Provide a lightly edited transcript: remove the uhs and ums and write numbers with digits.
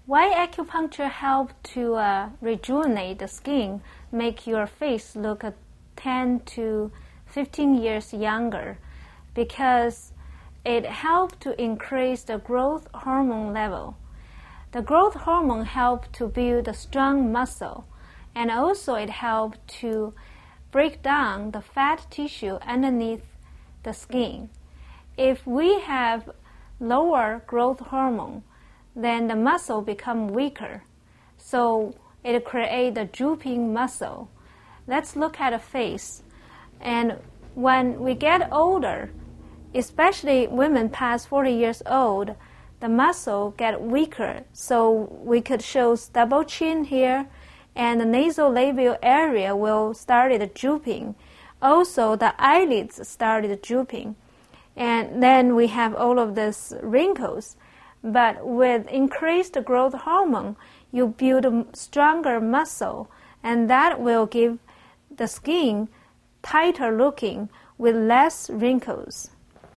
Why acupuncture helps to rejuvenate the skin, make your face look 10 to 15 years younger? Because it helps to increase the growth hormone level. The growth hormone helps to build a strong muscle, and also it helps to break down the fat tissue underneath the skin. If we have lower growth hormone, then the muscle becomes weaker. So it creates a drooping muscle. Let's look at the face. And when we get older, especially women past 40 years old, the muscle get weaker. So we could show double chin here, and the nasolabial area will start drooping. Also, the eyelids started drooping. And then we have all of these wrinkles. But with increased growth hormone, you build a stronger muscle, and that will give the skin tighter looking with less wrinkles.